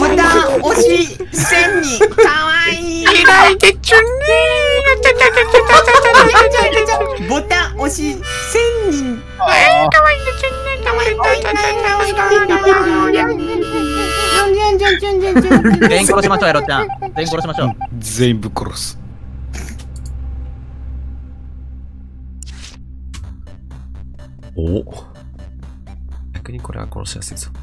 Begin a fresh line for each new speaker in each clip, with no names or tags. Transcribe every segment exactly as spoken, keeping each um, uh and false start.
ボタン押し千人かわいい。
嫌いでちゅねー。
ボタン押し千人。
かわいいでちゅね。かわいいかわいいかわいいかわいいかわいい。
全員殺しましょう、エロちゃん。全員殺しましょう。
全部殺す。
お。逆にこれは殺しやすいぞ。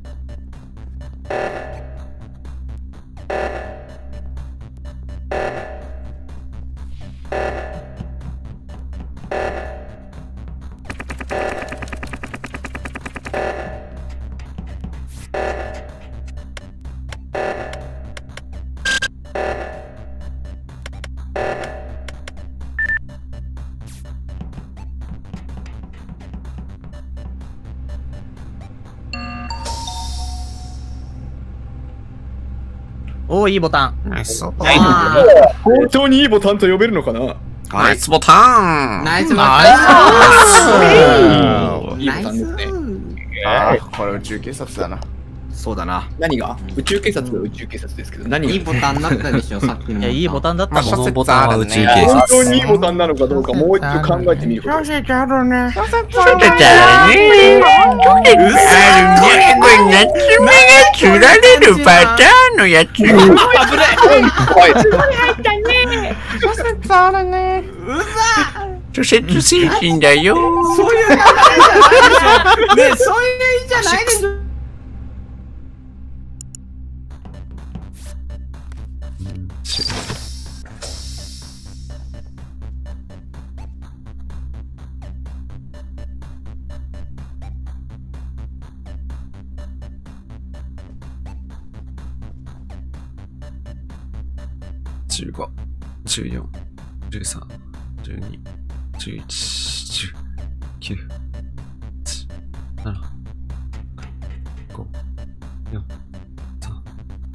おー、いいボタン。
ナイスボタン。
本当にいいボタンと呼べるのかな。
ナイスボタン。
ナイスボ
ナ
タン。
いいボタンですね。
ああ、これ宇宙警察だな。
そうだな。何が宇宙警察は宇宙警察ですけど、何が
いいボタンだったでしょ、さっきの。
いや、いいボタンだったもん。
このボタンは宇宙警
本
察。
当にいいボタンなのかどうかもう一度考えてみること。
そうだね。そうだね。これ夏目が釣られるパターンのやつ。危ない。
怖い。
そうだね。除雪精神だよ。
そういう感じじゃないでしょ。ね、そういう意味じゃないでしょ。
じゅうご、じゅうよん、じゅうさん、じゅうに、じゅういち、じゅうきゅう、はち、なな、ご、よん、さん。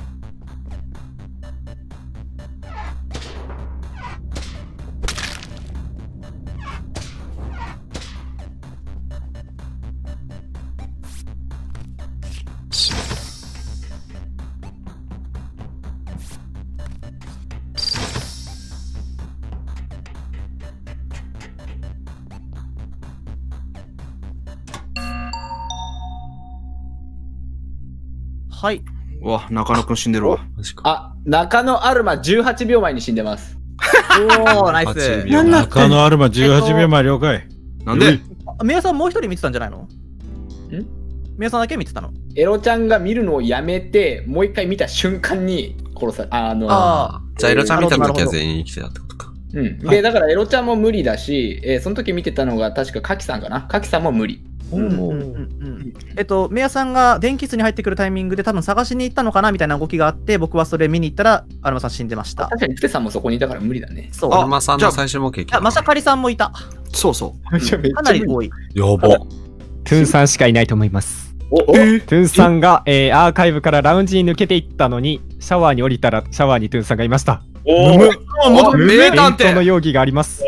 はい。
うわ、中野くん死んでるわ。
マジか。
あ、中野アルマじゅうはちびょうまえに死んでます。
おー、ナイ
はち
ス。
びょう
中野アルマじゅうはちびょうまえ了解。
なんで
あ、宮さんもう一人見てたんじゃないの？
ん？
宮さんだけ見てたの？
エロちゃんが見るのをやめて、もう一回見た瞬間に殺され、あの、
あ
あじゃあ、エロちゃん見た時は全員生きてたってことか。
うん。で、だからエロちゃんも無理だし、えーその時見てたのが確かカキさんかな。カキさんも無理。
うんうんうんうんえっと、宮さんが電気室に入ってくるタイミングで多分探しに行ったのかなみたいな動きがあって、僕はそれ見に行ったら、アルマさん死んでました。
確かにプテさんもそこにいたから無理だね。
そう。
アルマさんの最終目的。
あ、マシャカリさんもいた。
そうそ
かなり多い。
やば。
トゥンさんしかいないと思います。
おお
トゥンさんが、えーアーカイブからラウンジに抜けていったのに、シャワーに降りたらシャワーにトゥンさんがいました。
お
う。もっと名
弁
探
当の
偵。
容疑があります。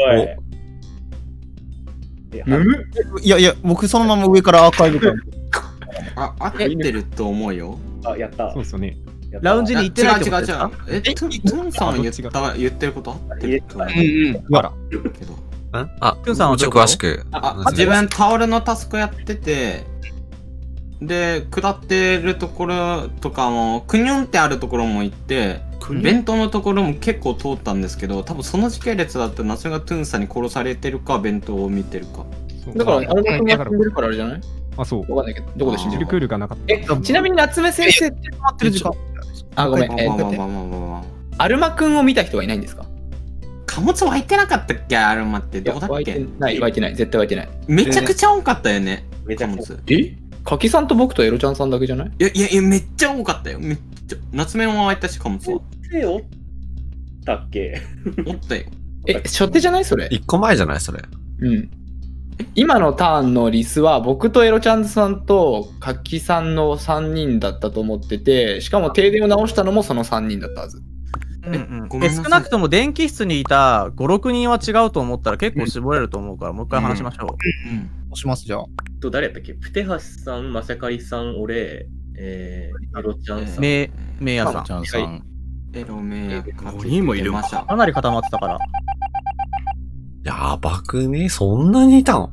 むむ
いやいや、僕そのまま上からアーカイブから。
あ、合ってると思うよ。
あ、やった。
そうですよね。
ラウンジに行ってないってことですか？
違う違う違う。え、トゥトゥンさん言った言ってること合ってると思う
うんうん。
あら。
けど。
んあ、
トゥンさんは
もうちょっと詳しく。
あ、自分タオルのタスクやってて、で、下ってるところとかも、クニョンってあるところも行って、弁当のところも結構通ったんですけど、多分その時系列だと夏目がトゥンさんに殺されてるか、弁当を見てるか。
だから、アルマ君が死んでるからあれじゃない？
あ、そう。
わかんないけど、どこで死んでるか
シルク。ールがなかった。
え、ちなみに夏目先生って
待ってる時間。
あ、ごめん。え
まあまあ
ー、
まあまあまあまあ。
アルマ君を見た人はいないんですか？
貨物湧いてなかったっけアルマってどこだっ
湧いて
け
ない、湧いてない、絶対湧いてない。
めちゃくちゃ多かったよね。
めちゃくちゃ
貨物。
え柿さんと僕とエロちゃんさんだけじゃない？
いやいやいや、めっちゃ多かったよ。めっちゃ。夏目も湧いたし、貨物は。
手おったっけ？
おったよ。
え、初手じゃないそれ。
一個前じゃないそれ。
うん。今のターンのリスは僕とエロちゃんさんと柿さんのさんにんだったと思ってて、しかも停電を直したのもそのさんにんだったはず。
うんうん
ごめんなさい
え少なくとも電気室にいたご、ろくにんは違うと思ったら結構絞れると思うから、もう一回話しましょう。
うん。
押します、じゃあ。
と、誰やったっけ？プテハシさん、マサカリさん、俺、えー、エロちゃんさん。
め、めいやさん。
ちゃんさん。
エロメアカ
ごにんもいる
ました。
かなり固まってたから。
やばくねそんなにいたの？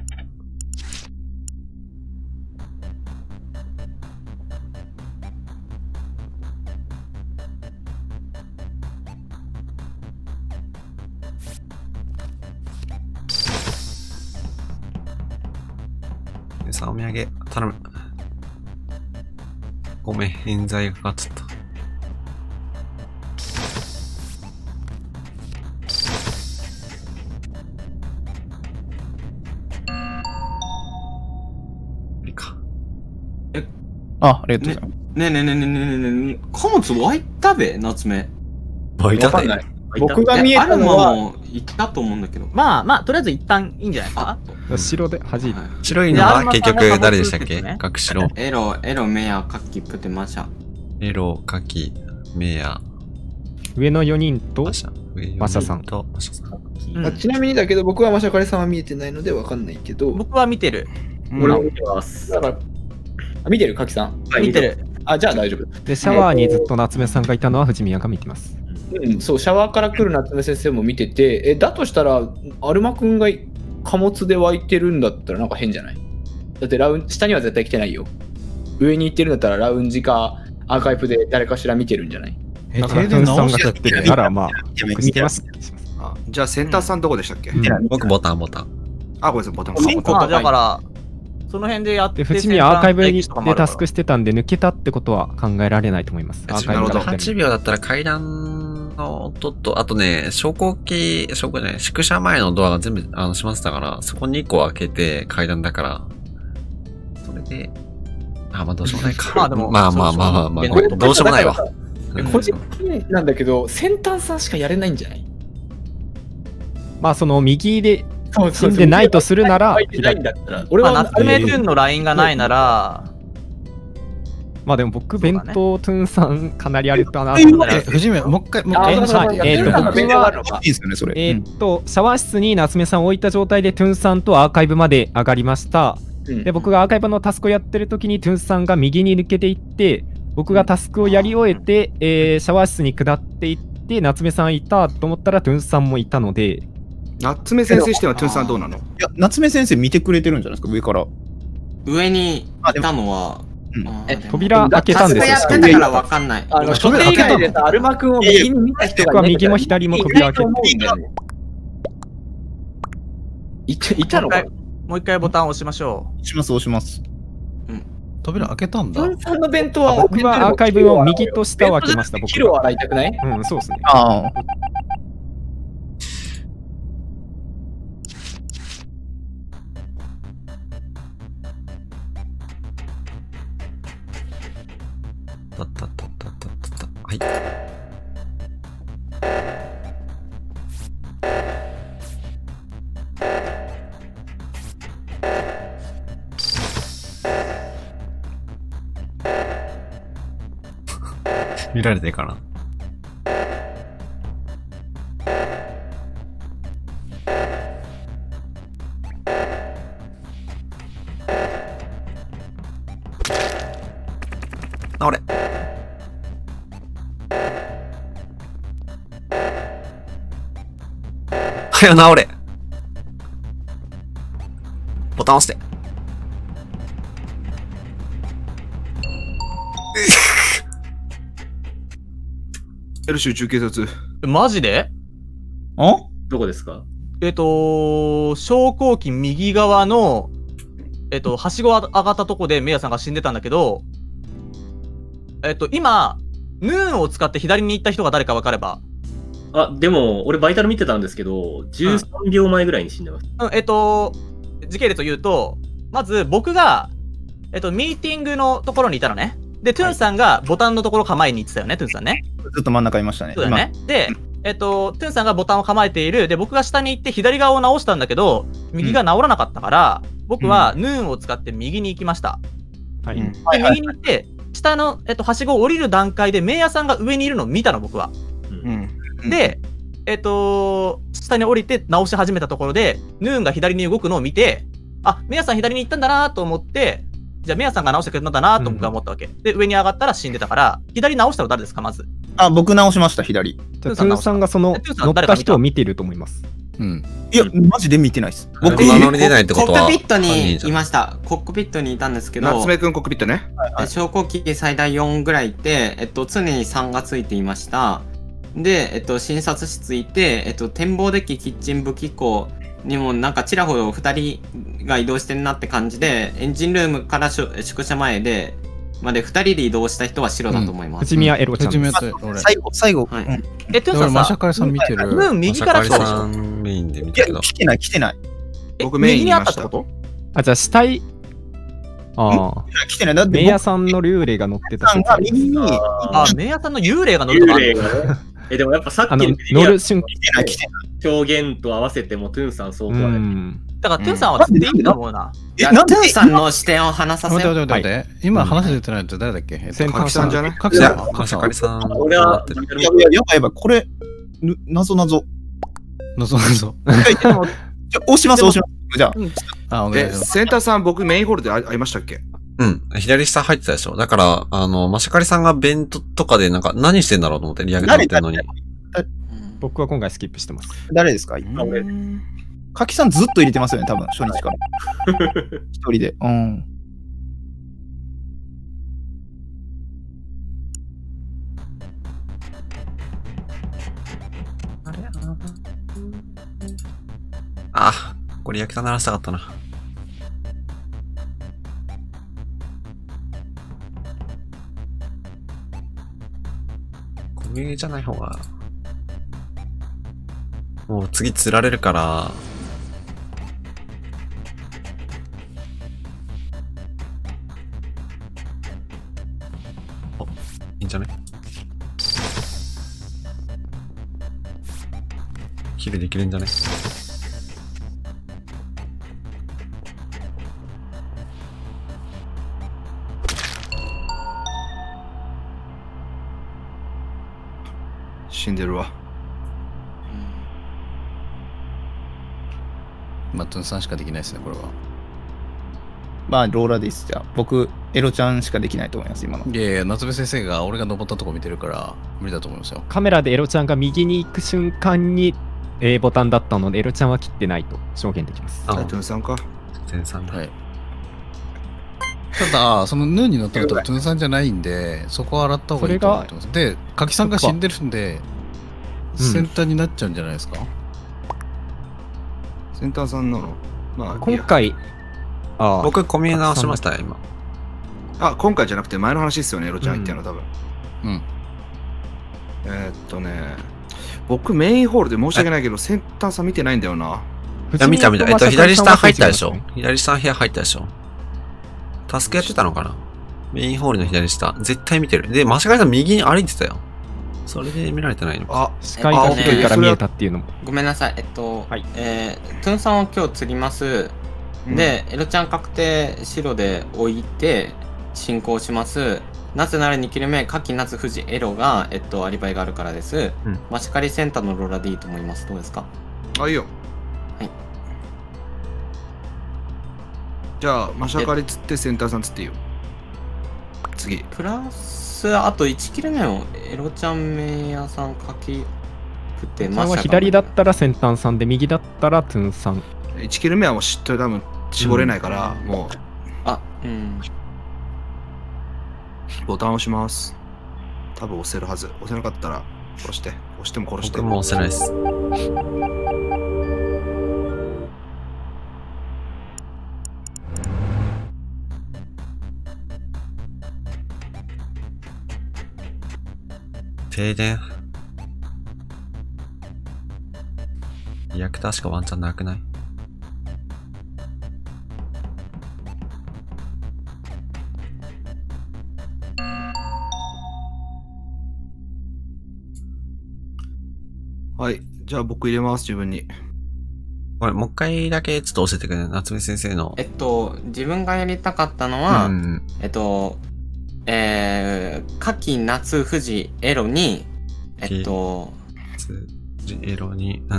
さあ、お土産、頼む。ごめん、冤罪がかかっちゃった。無理か。
あ、ありがとうございます。
ねえねえねえねえねえねえねえ、貨物湧いたべ、夏目。
湧いたね
わかんない。僕が見え
えアルマ
たのは、
も行ったと思うんだけど。
まあまあ、とりあえず一旦いいんじゃないですか。
白で弾いて。
はい
白いのは結局誰でしたっけ？
でアルマさんが
角白。
エロ、エロ、メア、カッキ、プテ、マシャ。
エロ、カキ、メア、
上のよにんと
マシャ。上
マシャさん
とマシャさん。
うん
あちなみにだけど僕はマシャカレさんは見えてないのでわかんないけど、
僕は見てる。
俺も見てます。
だからあ見てる柿さん。
はい
見てる。
あ、じゃあ大丈夫。
で、シャワーにずっと夏目さんがいたのは藤宮が見てます。
うん、そう、シャワーから来る夏目先生も見てて、え、だとしたら、アルマくんが貨物で湧いてるんだったらなんか変じゃない？だってラウン下には絶対来てないよ。上に行ってるんだったらラウンジかアーカイブで誰かしら見てるんじゃない？
え、
だから
停
トゥンさんが
電直し
やってるなら、まあ、僕知ってます。
あじゃあセンターさんどこでしたっけ、
うん
僕ボタンボタン。
あ、ごめんなさい、ボタン
うん
まあ、だから、その辺でやって
で、藤宮アーカイブに
先端
でタスクしてたんで、抜けたってことは考えられないと思います。アーカイブから
はちびょうだったら階段の音と、あとね、昇降機、昇降じゃない、宿舎前のドアが全部あの閉まってたから、そこにいっこ開けて階段だから、それで、あ、まあどうしようもないか。
まあでも
まあまあまあまあまあ、
そうそう
どうしようもないわ。うん
個人的になんだけど、先端さんしかやれないんじゃない？
まあ、その右で
そう
死んでないとするなら
湧いてないんだったら、俺
まあ、
は
夏目トゥーンのラインがないなら、
まあでも僕、
そうだね
弁当トゥンさんかなりあるかなと
え
思って。
え、藤宮、もう一回、もう一
あ
回。
はい
そうそうそう
えーと
なんか
僕は
勉強があるのか
いいですよね、それ。
えーっと、シャワー室に夏目さんを置いた状態でトゥンさんとアーカイブまで上がりました。
うん
で、僕がアーカイブのタスクをやってる時にトゥンさんが右に抜けていって、僕がタスクをやり終えて、えーシャワー室に下っていって、夏目さんいたと思ったらトゥンさんもいたので、
夏目先生視点はトゥンさんどうなの？
いや、夏目先生見てくれてるんじゃないですか、上から。
上にいたのは、
うん
え
あーでも
扉開けたんですよ
タスクやってたからわかんない。
あの、
今
初手以外でさ、アルマくんを右に見た人が
僕は右も左も扉開けて
いないと思うんだよね。いたいたのかな？
もう一回ボタンを押しましょ
押します、押します。
扉開けたんだ
ト。ゥンさんの弁当は、
僕はアーカイブを右と下を開けました、僕
キロ
は。
洗いたくない？
うん、そうですね。
ああ。
たったったったったったった。はい。見られてるかな。あれはよ治れ。ボタン押して。
エル州中警察。
う。マジで
あ
どこですか？
えっと、昇降機右側の、えっと、はしご上がったとこでメイヤさんが死んでたんだけど、えっと、今、ヌーンを使って左に行った人が誰か分かれば。
あ、でも、俺バイタル見てたんですけど、じゅうさんびょうまえぐらいに死んでます。
うん、えっと、時系列を言うと、まず僕が、えっと、ミーティングのところにいたのね。で、トゥーンさんがボタンのところ構えに行ってたよね、トゥーンさんね。
ずっと真ん中いましたね。
そうだよね。で、えっと、トゥーンさんがボタンを構えている。で、僕が下に行って左側を直したんだけど、右が直らなかったから、うん、僕はヌーンを使って右に行きました。はい。で、右に行って、下の、えっと、はしごを降りる段階で、メイヤさんが上にいるのを見たの、僕は。うん、で、えっと、下に降りて直し始めたところで、ヌーンが左に動くのを見て、あ、メイヤさん左に行ったんだなと思って、じゃあメイヤさんが直してくれたんだなと僕は思ったわけ。うん、で、上に上がったら死んでたから、左直したの誰ですか、まず。
あ、僕直しました、左。
トゥーンさんがその乗った人を見てると思います。
うん。いや、マジで見てないです。
僕名乗り出ないってことは。
コックピットにいました。コックピットにいたんですけど。
夏目くんコックピットね。
昇降機最大よんぐらいいて、えっと、常にさんがついていました。で、えっと、診察室いて、えっと、展望デッキ、キッチン武器庫にもなんかちらほらふたりが移動してんなって感じで、エンジンルームから宿舎前で、までふたりで移動した人は白だと思います。
藤宮エロちゃん。
藤宮と俺。
最後、最後。
え、トゥーンさん、マシャカリさん見てる。
うん、右から来たでしょ。
メインで見たけど。
来てない、来てない。
僕メインにあったって
こと？
あ、じゃあ死体。ああ。
来てない。だって
メイヤさんの幽霊が乗ってた。
あ、メイヤさんの幽霊が乗ってた。
え、でもやっぱさっき
の乗る瞬間
表現と合わせてもトゥーンさん相当あれ。
だからトゥーンさんは釣っていいと思うな。
いや、トゥーンさんの視点を話させ
て。待って待って待って。今話してないと誰だっけ？
かきさんじゃない？
かきさん。
かしかりさん。
俺は、
いやいや、やばいやばい。これ、謎謎。
謎謎。
押します、押します。じゃ
あ。あ、お願いします。
センターさん、僕メインホールで会いましたっけ？
うん。左下入ってたでしょ。だから、あの、マシカリさんがベントとかでなんか何してんだろうと思ってリアクションってるのに。
僕は今回スキップしてます。
誰ですか？かきさんずっと入れてますよね、多分、初日から。一人で。うん。
あれあ、これ焼きた鳴らしたかったな。小麦じゃない方が。もう次釣られるから。お、いいんじゃね？ヒルできるんじゃね？
死んでるわ。
まあ、トゥンさんしかできないですね、これは。
まあ、ローラです。じゃあ、僕、エロちゃんしかできないと思います、今の。
いやいや、夏目先生が俺が登ったとこ見てるから、無理だと思いますよ。
カメラでエロちゃんが右に行く瞬間に A ボタンだったので、エロちゃんは切ってないと証言できます。
あ、トゥンさんか。
トゥンさんだ。
はい。ただ、そのヌーに乗ったのとトゥンさんじゃないんで、そこは洗った方がいいと思ってます。で、カキさんが死んでるんで、センターになっちゃうんじゃないですか？
センターさんなの？まあ、
今回、
あ僕、コミュ直しましたよ、今。
あ、今回じゃなくて前の話ですよね、エロちゃん言ってるの、多分。
うん。
えー、っとね、僕、メインホールで申し訳ないけど、センターさん見てないんだよな。
いや、見た見た。えっと、左下入ったでしょ。左下の部屋入ったでしょ。タスクやってたのかな？メインホールの左下。絶対見てる。で、間違えた右に歩いてたよ。それで見られてないのか。
あ、視界が低いから見えたっていうのも。
ごめんなさい。えっと、はい、えー、トゥンさんを今日釣ります。で、うん、エロちゃん確定白で置いて進行します。なぜならにキル目、夏季夏富士エロが、えっと、アリバイがあるからです。うん、マシカリセンターのローラでいいと思います。どうですか？
あ、いいよ。
はい。
じゃあ、マシャカリ釣ってセンターさん釣っていいよ。次。
プラス、あといちキル目をエロちゃんメイヤさん書き振って
マシャカリ。左だったら先端さんで、右だったらトゥンさん。
いちキル目はもう知ってる多分絞れないから、うん、もう。
あ、うん。
ボタン押します。多分押せるはず。押せなかったら殺して。押しても殺して。
僕も押せないです。停電。 リアクターしかワンチャンなくない？
はい。じゃあ僕入れます、自分に。
これ、もう一回だけちょっと教えてくれ。夏目先生の。
えっと、自分がやりたかったのは、
うんうん、
えっと、えー、夏季夏富士エロに、えっと、
夏エロに、うんうん。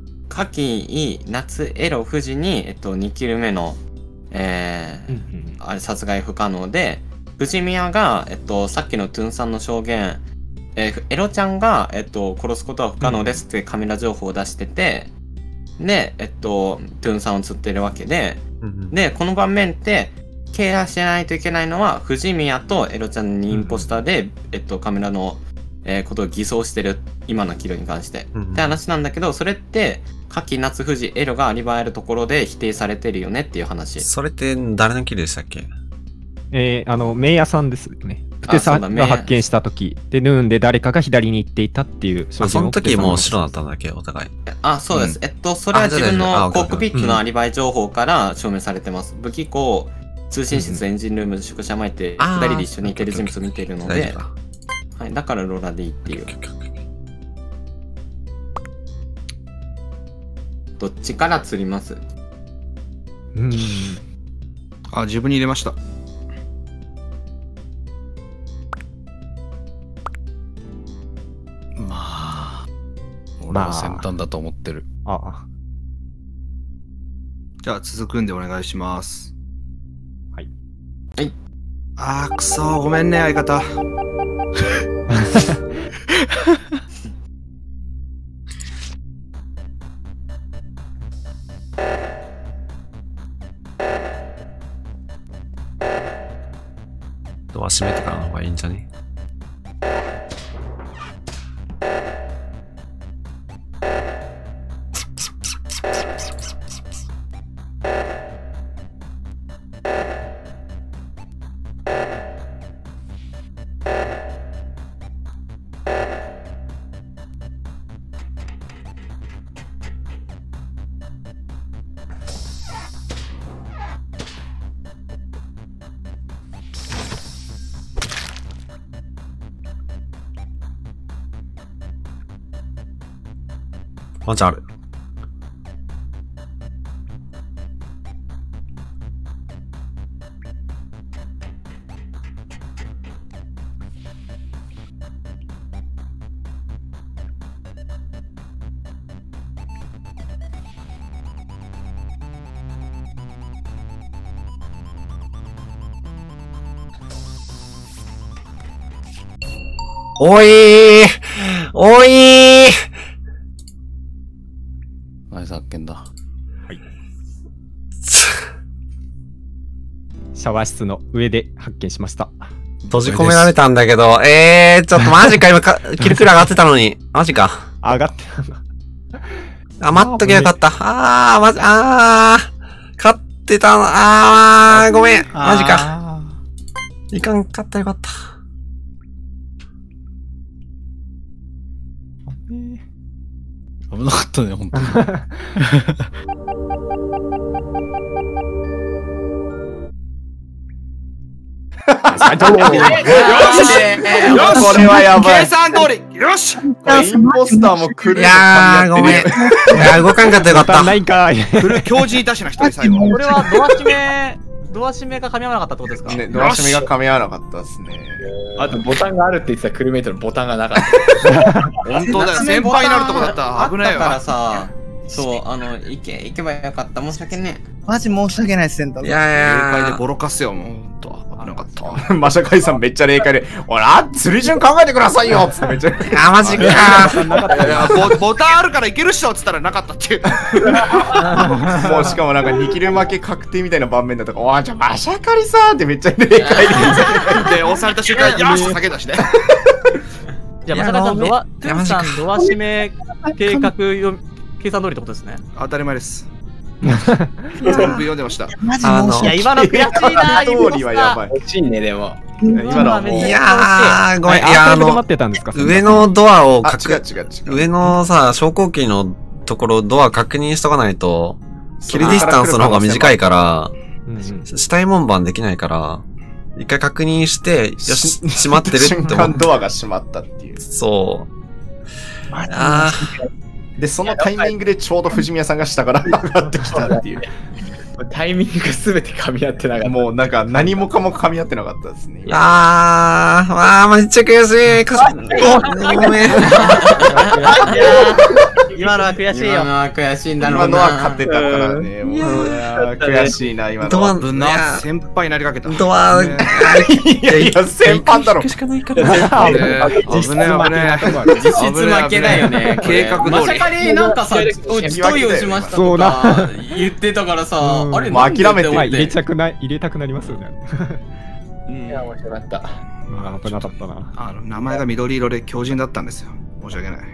夏季夏エロ富士に、えっと、にキル目の、えー、うんうん、あれ殺害不可能で、藤宮が、えっと、さっきのトゥンさんの証言、えー、エロちゃんが、えっと、殺すことは不可能ですってカメラ情報を出してて、で、えっと、トゥンさんを釣ってるわけで、うんうん、で、この場面って、ケアしないといけないのは、藤宮とエロちゃんにインポスターで、うんうん、えっと、カメラの、えー、ことを偽装してる、今のキルに関して。うんうん、って話なんだけど、それって、夏季夏富士エロがアリバイあるところで否定されてるよねっていう話。
それって誰のキルでしたっけ？
えー、あの、メイヤさんですね。プテさんが発見したとき、で、ヌーンで誰かが左に行っていたっていう証言を。
あ、その時もう白だったんだっけ、お互い。
あ、そうです。うん、えっと、それは自分のコックピットのアリバイ情報から証明されてます。武器庫、通信室、エンジンルーム、宿舎前ってふたりで一緒にいてる人物を見ているので、はい、だからローラでいいっていう。どっちから釣ります？
うん。あ、自分に入れました。
まあ、俺は先端だと思ってる。
まあ、ああ。
じゃあ続くんでお願いします。
はい。
はい。
あー、くそー、ごめんね、相方。
ドア閉めてからの方がいいんじゃね？ワンチャンある。おいーおいー
ナイス発見だ。
はい。シャワー室の上で発見しました。
閉じ込められたんだけど、えー、ちょっとマジか、今か、キルクル上がってたのに。マジか。
上がって
た。あ、待っときゃよかった。あー、まじ、あー、勝ってたの、あー、ごめん。マジか。いかんかったよかった。
危なかったね、ほんとに。
これはやばい。
計算通りよし
インポスターも来る。
いやー、ごめん。いや、動かんかったよかった。
ないかい。
来る、強靭いたしな人で最後。
これはドア閉め、ドア閉めが噛み合わなかったってことですか？
ね、ドア閉めが噛み合わなかったですね。
あとボタンがあるって言ってたクルーメイトのボタンがなかった。
本当だよ、先輩になるとこだった。危ないよ。
だからさ、そう、あの、行け、行けばよかった。申し訳ねえ。
マジ申し訳ないです、センター。
いやいや
霊界でボロカスよ、もう。ほんと。危なかった。
マシャカイさんめっちゃ霊界で、ほら、釣り順考えてくださいよつってめっちゃ。
あ、マジか
ー。ボタンあるからいけるっしょっつったらなかったっていう。
もうしかもなんかにキル負け確定みたいな盤面だとか、おー、じゃあマシャカリさんってめっちゃ霊界で。
で、押された瞬間、よーしって叫んだしね。
じゃあ、マサカイさん、ドア、トゥンさん、ドア閉め計画よ、計算通りってことですね。
当たり前です。全部読んでました。
マジ申し訳ない。いや、今の悔しいな、
通りはやばい。
欲しいね、でも。
今のはもう。
いやー、ごめん。いや、あの、上のドアを
隠、
上のさ、昇降機のところドア確認しとかないと、キルディスタンスの方が短いから、死体門番できないから、一回確認して、よし、閉まってるって思って。
瞬間ドアが閉まったっていう。
そう。あ
で、そのタイミングでちょうど藤宮さんが下から上がってきたっていう。
タイミングが全て噛み合ってなかった。
もうなんか何もかも噛み合ってなかったですね。
あー、わー、めっちゃ悔しい。かごめん。
今のは悔しいよ。
今のは悔しいんだろうな。
今のは勝ってたからね。もう悔しいな、今のは。
危な先輩になりかけた。
ドア、
いやいや、先輩だろ。
しかないから。
危ねえ、危ねえ。
実質負けだよね。
計画通り。
まさかになんかさ、一人をしましたとか言ってたからさ、あれ
もう諦めて
入れたくない、入れたくなりますよね。
いや、面白かった。
危なかったな。
あの名前が緑色で強靭だったんですよ。申し訳ない。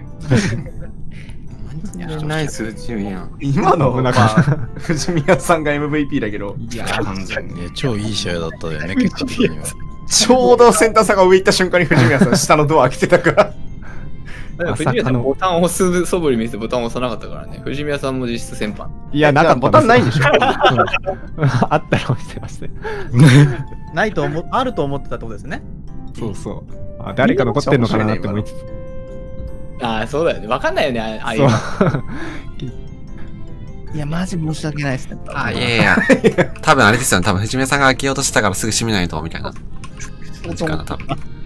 ナイス、チュンやん。
今のは藤宮さんが エムブイピー だけど、
いや、完全に。
超いい試合だったよね、結果的には。
ちょうどセンターさんが上行った瞬間に藤宮さん下のドア開けてたから。
藤宮さんボタンを押す素振り見せてボタンを押さなかったからね。藤宮さんも実質先輩。
いや、なんか
ボタンないでしょ。
あったら押してました。
ないと思、あると思ってたってことですね。
そうそう。あ、誰か残ってんのかなって思いつつ。
ああ、そうだよね。わかんないよね、ああいう。
いや、マジ申し訳ないですね。
あ、いやいや。多分あれですよね。多分藤宮さんが開けようとしたからすぐ閉めないと、みたいな。時間が多分。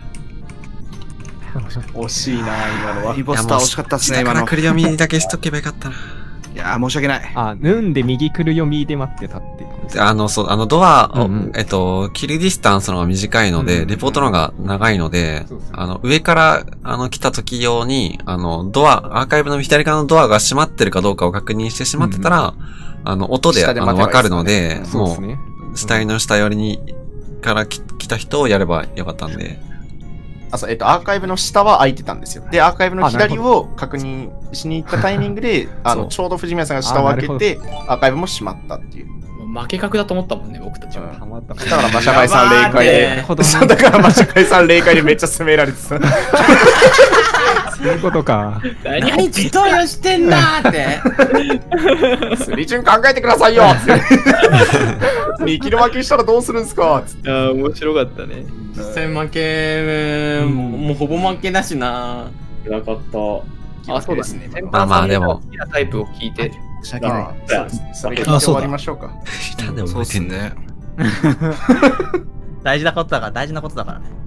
惜しいな、今のは。
リボスター惜しかったっすね、今の。
下から来る読みだけしとけばよかったな。
いやー、申し訳ない。
あ、ヌンで右来る読みで待ってたっていう。
あの、そう、あの、ドアを、うんうん、えっと、キルディスタンスの方が短いので、うんうん、レポートの方が長いので、そうそうあの、上から、あの、来た時用に、あの、ドア、アーカイブの左側のドアが閉まってるかどうかを確認してしまってたら、うんうん、あの、音で、あの、わかるので、うん、もう、ね、死体の下寄りに、から来た人をやればよかったんで。
あ、そう、えっと、アーカイブの下は空いてたんですよ。で、アーカイブの左を確認しに行ったタイミングで、あの、ちょうど藤宮さんが下を開けて、アーカイブも閉まったっていう。
負け格だと思ったもんね、僕たちは。
だから、マシャカイさん霊界で、だから、マシャカイさん霊界でめっちゃ攻められてた。
そういうことか。
何自動よしてんだーって。
スリチュン考えてくださいよって。にキル負けしたらどうするんすかつって。
ああ、面白かったね。
実際負け、もうほぼ負けだしな。
なかった。
あ、そうですね。
まあまあでも。
好きなタイプを聞いて。
申し訳ない。
それで終わりましょうか。
なんで覚えてんね。
大事なことだから、大事なことだからね。